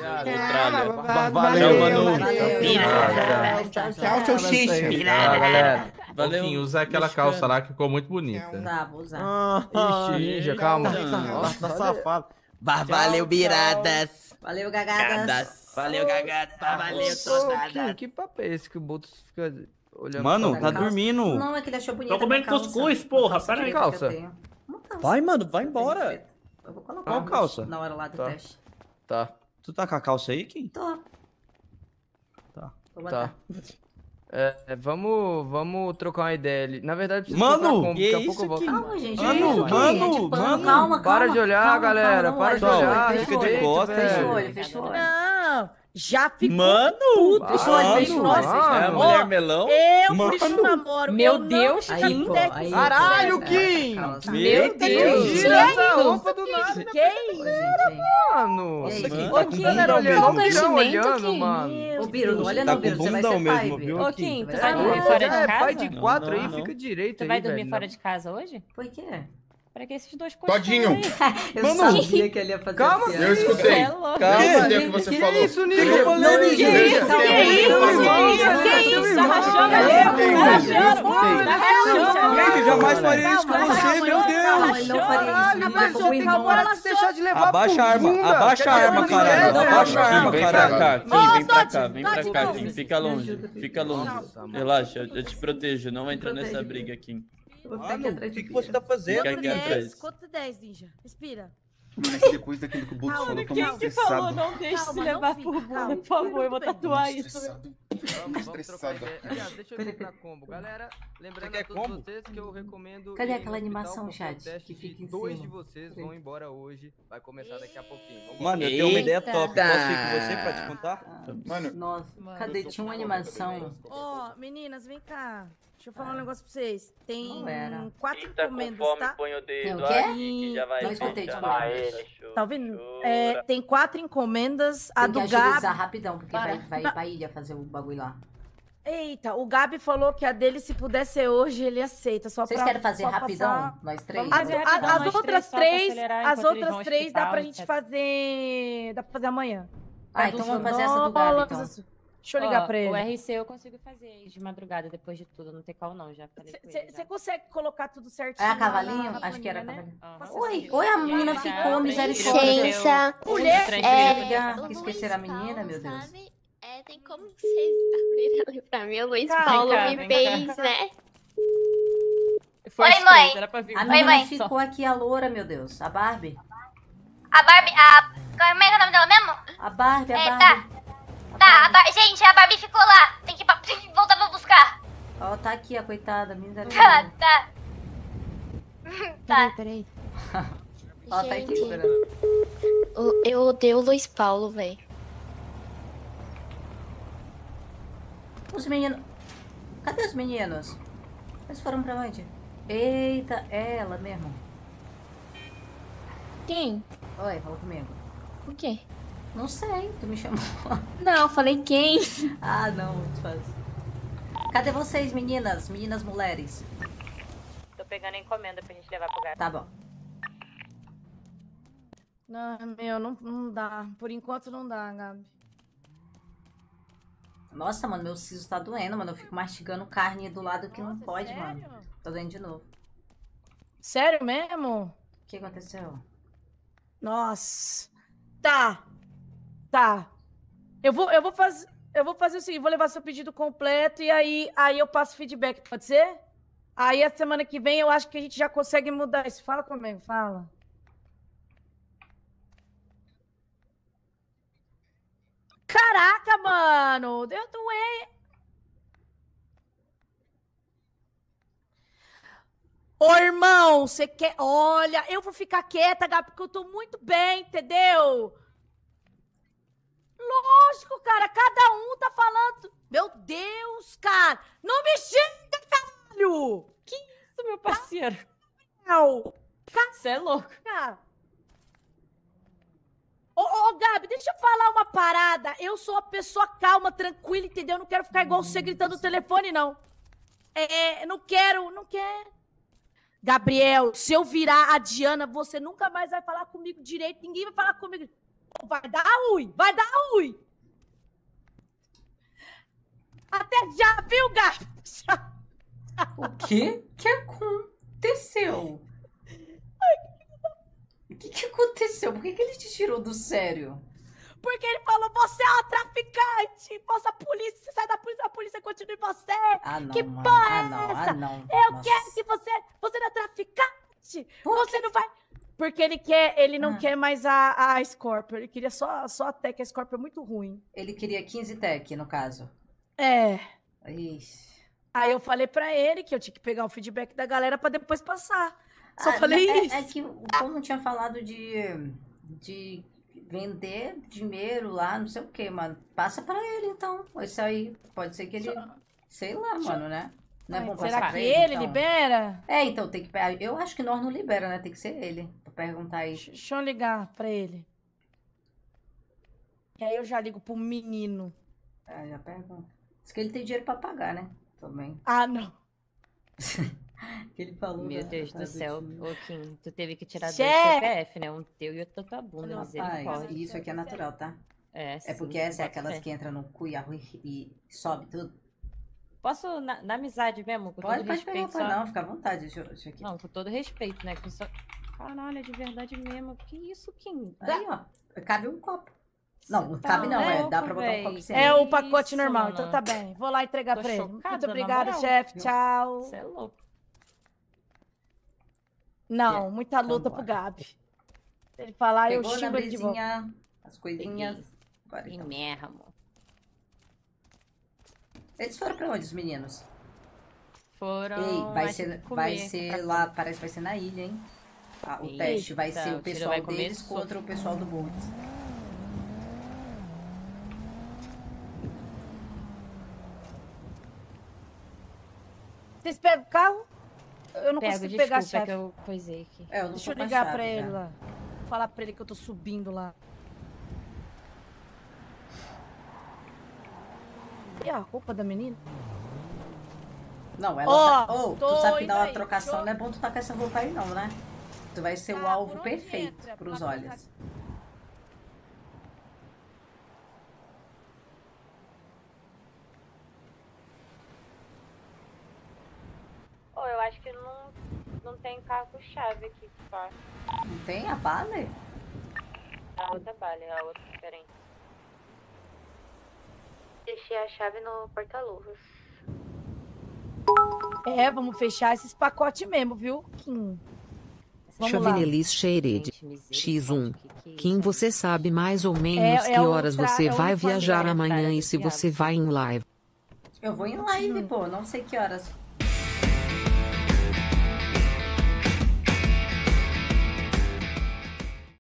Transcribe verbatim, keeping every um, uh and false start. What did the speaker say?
Valeu, mano. Tchau, seu xixi. Galera. Valeu. Enfim, usa aquela calça lá que ficou muito bonita. Tá, vou usar. Ixi, Ninja, calma. Nossa, safado. Valeu, biradas. Valeu, gagadas. Valeu, gagadas. Valeu, soldada. Que papo é esse que o Botos fica olhando? Mano, pra tá calça? dormindo. Não, é que ele achou bonita. Tô comendo minha calça. cuscuz, porra, Uma pera aí. calça Calça. que eu tenho. Uma calça. Vai, mano, vai Eu tenho embora. preta. Eu vou colocar Qual mas calça? na hora lá do Tá. teste. Tá, Tu tá com a calça aí, Kim? Tô. Tá. Vou tá. botar. É, é, vamos, vamos trocar uma ideia ali. Na verdade, preciso Mano, comprar combo, que daqui a isso pouco eu volto. aqui? Calma, gente. Mano, é isso, mano, gente, tipo, mano. Calma, calma. Para de olhar, calma, galera, calma, para de olha, olhar, fecha fica o de olho, costas, Fecha o velho. olho, fecha o olho. Não, já ficou Mano, puto. Fecha o olho, fecha o olho. Mano, fecha o olho. é a mano. mulher melão? Eu, Mano. por isso, namoro. Meu eu não Deus, Aí, tenho pô, ideia aí. com Caralho, você- Kim! calça. Meu Deus. Tira essa roupa do nada, Que Ô, gente, mano. Nossa, Nossa, que- Kim, Ô, tá com Kim, bunda não, olhando, qual não tiram conhecimento, olhando, Kim? mano. Ô, Biro, não olha Tá não, com Biro, você vai bundão ser pai, mesmo, Biro. viu? Ô, Kim, tu Vai vai ser dormir pai. fora de É, casa? pai de quatro Não, aí, não. fica direito Tu aí, vai dormir velho. fora de casa hoje? Por quê? Pra que esses dois Todinho. aí? Eu Mano, sabia que ele ia fazer calma, essa piada. Eu escutei. É louco. Calma, Eu escutei o que Ninja. você Que falou. isso, Ninja? Eu falei, Não, Ninja. Ninja. Que Ninja. isso, Calma, que Ninja. isso, Calma, que Ninja. isso, Ninja. Tá rachando Calma, ali, Ninja. tá rachando. Tá rachando. Gente, jamais faria isso com Calma, você, calma, meu calma, Deus. Ele não faria isso. Caralho, Ele mas já foi tem irmão. que parar de deixar de levar Abaixa por a arma, bunda. abaixa a Quer arma, dizer, caralho. não, Abaixa a não, arma, vem pra caralho. cá. Ô, Kim, vem pra Dodge, cá, vem pra Dodge, cá, não. Kim. Fica longe, ajuda, fica longe. Nossa, Relaxa, eu eu te protejo, não entra Protege, nessa Biro. briga, Kim. Eu vou ficar aqui Mano, o atrás que, de que você tá fazendo? Fica Conta aqui dez, atrás. conta dez, Ninja. Respira. Mas depois daquilo que o Boto Calma, falou, tô Quem muito que falou estressado. não deixe Calma, se não levar fica, por bunda, calma. por favor, eu vou tatuar Muito isso. estressado. Vamos, vamos trocar Estressado. ideia. Aliás, deixa eu comprar combo. Galera, lembrando quer a todos combo? vocês que eu recomendo... Cadê ir aquela no hospital animação, porque chat, o teste que fica de em dois cima? de vocês vão embora hoje. Vai começar daqui a pouquinho. Vamos Mano, eu tenho uma ideia Eita. top. Posso ir com você pra te contar? Mano, Nossa, Mano, cadê? eu tô Tinha uma com animação. Ó, meninas, vem cá. Deixa eu falar um negócio pra vocês. Tem Não era. quatro Quem tá com encomendas, fome, tá? põe o Tem o dedo quê? aí, que já vai Não escutei, chamar desculpa. ele. Tá ouvindo? É, tem quatro encomendas. A Tem que do agilizar Gabi. rapidão, porque Para. vai, vai Não. pra ilha fazer o bagulho lá. Eita, o Gabi falou que a dele, se puder ser hoje, ele aceita. Só Vocês pra, querem fazer só rapidão? passar- Nós três? As, fazer a- rapidão, as nós outras três, só pra três, acelerar as enquanto eles vão outras ao três dá hospital, pra gente etcétera. fazer. Dá pra fazer amanhã. Ah, A então do vamos fazer essa do Gabi, Sonola, então. essa- Deixa eu ligar Ó, pra ele. O R C eu consigo fazer de madrugada, depois de tudo. Não tem qual não, já falei com ele. Você já. consegue colocar tudo certinho? É a lá cavalinho? na Acho que era a planilha, né? cavalinho. Aham. Oi, oi, a menina Já ficou, transferiu misericórdia. Licença. Mulher, Transferiu. Pegar, esquecer a menina, meu Deus. Sabe? É, tem como vocês abrirem ali pra mim? O Luiz Cá, Paulo vem cá, me vem fez, cá. né? Foi Oi, as mãe. três, era pra vir A uma menina mãe. só. ficou aqui, a loura, meu Deus. A Barbie. A Barbie, a... Como é que é o nome dela mesmo? A Barbie, a É, Barbie. Tá, a Bar... gente, a Barbie ficou lá. Tem que, tem que voltar pra buscar. Ó, tá aqui a coitada, Tá, misericórdia. tá. Tá. Peraí. Ó, tá aqui Gente, esperando. o- eu odeio o Luiz Paulo, velho. Os meninos... Cadê os meninos? Eles foram pra onde? Eita, é ela mesmo. Quem? Oi, fala comigo. O quê? Não sei, tu me chamou. Não, falei quem? Ah, não, muito fácil. Cadê vocês, meninas? Meninas mulheres. Tô pegando a encomenda pra gente levar pro gato. Tá bom. Não, meu, não, não dá. Por enquanto não dá, Gabi. Nossa, mano, meu siso tá doendo, mano. Eu fico mastigando carne do lado que não Nossa, pode, sério? mano. Tô doendo de novo. Sério mesmo? O que aconteceu? Nossa. Tá. Tá. Eu vou, eu vou fazer. Eu vou fazer o seguinte, vou levar seu pedido completo e aí, aí eu passo feedback, pode ser? Aí a semana que vem eu acho que a gente já consegue mudar isso. Fala comigo, fala. Caraca, mano! Deu doer. Ô, irmão, você quer... Olha, eu vou ficar quieta, Gabi, porque eu tô muito bem, entendeu? Lógico, cara, cada um tá falando... Meu Deus, cara! Não me xinga, caralho! Isso, meu parceiro. Não! Você é louco. Cara. Ô, ô, Gabi, deixa eu falar uma parada. Eu sou uma pessoa calma, tranquila, entendeu? Eu não quero ficar igual você gritando no telefone, não. É, não quero, não quero. Gabriel, se eu virar a Diana, você nunca mais vai falar comigo direito. Ninguém vai falar comigo. Vai dar ruim, vai dar ruim. Até já, viu, gato? Já. O quê? O que aconteceu? O que, que aconteceu? Por que, que ele te tirou do sério? Porque ele falou, você é uma traficante. Você, a polícia, você sai da polícia, a polícia continua em você. Ah, não, que mano. porra ah, é não, essa? Ah, não. Eu Nossa. quero que você... Você não é traficante. Por Você não vai... Porque ele quer... Ele não Ah. quer mais a, a Scorpio. Ele queria só, só a Tech. A Scorpio é muito ruim. Ele queria quinze tech, no caso. É. Ixi. Aí eu falei pra ele que eu tinha que pegar o feedback da galera pra depois passar. Só Ah, falei é, isso. É que o povo tinha falado de, de vender dinheiro lá, não sei o que, mano. Passa pra ele, então. Isso aí, pode ser que ele... Sei lá, mano, né? Não é Ai, bom será passar que pra ele, ele, então? libera? É, então, tem que... Eu acho que nós não libera, né? Tem que ser ele. Pra perguntar aí. Deixa eu ligar pra ele. E aí eu já ligo pro menino. É, já pergunta. Diz que ele tem dinheiro pra pagar, né? Também. Ah, não. Que ele falou. Meu da- Deus da- do céu, time. ô Kim, tu teve que tirar dois Chefe! C P F, né? Um teu e outro da tua bunda, Não, Rapaz, misericórdia. isso aqui é natural, tá? É, É sim, porque essa é boto aquelas fé. que entram no cu e, arru- e sobe tudo. Posso, na, na amizade mesmo, com Pode, todo pode pegar, respeito, pode só... não, fica à vontade. Deixa eu, deixa eu aqui. Não, com todo respeito, né? Que só... Caralho, é de verdade mesmo. Que isso, Kim? Aí, ó. Cabe um copo. Não, Cê cabe tá não, é. louco, Dá pra botar um véi. copo sem. É o pacote Isso, normal, mano. então tá bem. Vou lá entregar Tô pra ele. chocada, Muito na obrigada, moral. chefe. Tchau. Você é louco. Não, É, muita luta vambora. pro Gabi. Se ele falar, eu Pegou na xingo ele de volta. brisinha, as coisinhas. Peguei. Agora, E então. mesmo. Eles foram pra onde, os meninos? Foram. Ei, vai acho ser, que vai comer ser cacau. lá, parece que vai ser na ilha, hein? Ah, o Eita, teste vai o ser o tiro pessoal vai comer deles sopa. contra o pessoal do Boltz. Vocês pegam o carro? Eu não Pego, consigo pegar, desculpa, chefe. que eu coisei aqui. É, eu não Deixa tô eu com a ligar chave pra ele já. lá. Falar pra ele que eu tô subindo lá. E a roupa da menina? Não, ela Ó, tá... Oh, tô tu sabe que indo na aí, trocação deixa eu- não é bom tu tá com essa roupa aí não, né? Tu vai ser o Tá, alvo por onde perfeito entra? pros Pra olhos. passar- Oh, eu acho que não, não tem carro com chave aqui, só. Não tem a bala? A outra bala, a outra diferente. Deixei a chave no porta-luvas. É, vamos fechar esses pacotes mesmo, viu, Kim? Vamos lá. Chauvinelis Shaded. Gente, X um. misericórdia, que que é Kim, isso? você sabe mais ou menos É- é que o horas tra- você é o vai uniforme viajar dela, amanhã cara e do se diabo. você vai em live. Eu vou em live, pô, não sei que horas.